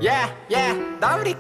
Davrik.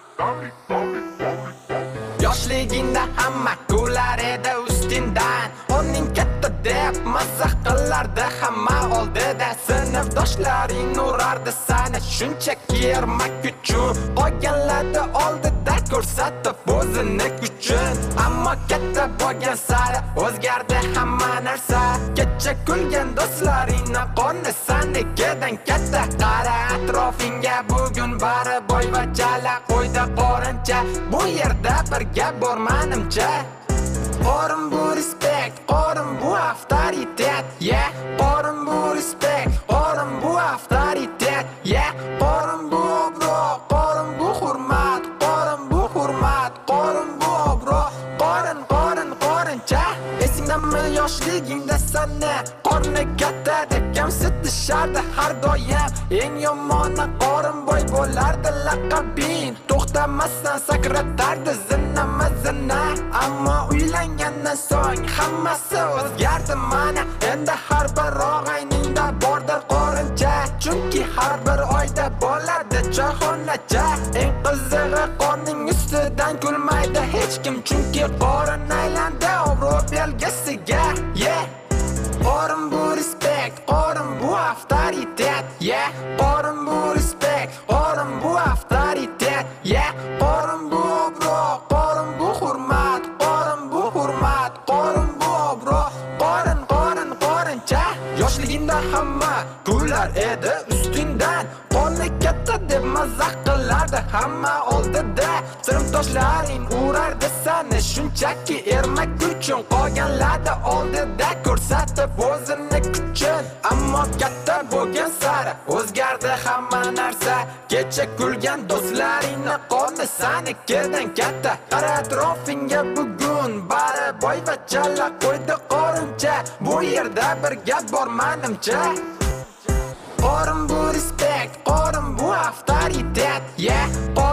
Yoshligingda hamma kular edi ustingdan. O'rning katta deb mazax qilardi hamma oldida. Sinfdoshlaring urardi seni shunchaki ermak uchun. Qolganlarda oldida ko'rsatib o'zini kuchun. Ammo katta bo'lgan sari o'zgardi hamma narsa. Kecha kulgan do'stlaringni qonni sanikidan katta. Qara atrofingga bugun bari boy va chala qo'ydi qorincha. Bu yerda birga bormanimcha. Qorin bu respect, qorin bu avtoritet. Qorin bu respect, qorin bu avtoritet. Qorin bu obro', qorin bu hurmat, qorin bu hurmat, qorin bu obro'. Qorincha. Esingdami yoshligingda seni qorni katta deb kamsitishardi har doim. Eng yomoni qorin boy bo'lardi laqabing. To'xtamasdan sakratardi zina. Ammo uylangandan so'ng hammasi o'zgardi mana. Endi har bir og'ayningda bordir qorincha. Chunki har bir oyda bo'ladi choyxonacha. Eng qizig'i qorning ustidan kulmaydi hech kim. Chunki qorin aylandi obro' belgisiga. Qorin bu respect, qorin bu avtoritet. Qorin bu respect, qorin bu avtoritet. Qorin bu obro', qorin bu hurmat, qorin bu hurmat, qorin bu obro'. Qorincha. Yoshligingda hamma kular edi ustingdan. Qorni katta deb mazax qilardi hamma oldida. Sinfdoshlaring urardi seni shunchaki ermak uchun. Qolganlarda oldida ko'rsatib o'zini kuchun. Ammo katta bo'lgan sari o'zgardi hamma narsa. Kecha kulgan do'stlaringni qorni sanikidan katta. Qara atrofingga bugun bari boy va chala qo'ydi qorincha. Bu yerda birga bormanimcha. Qorin bu respect, qorin bu avtoritet.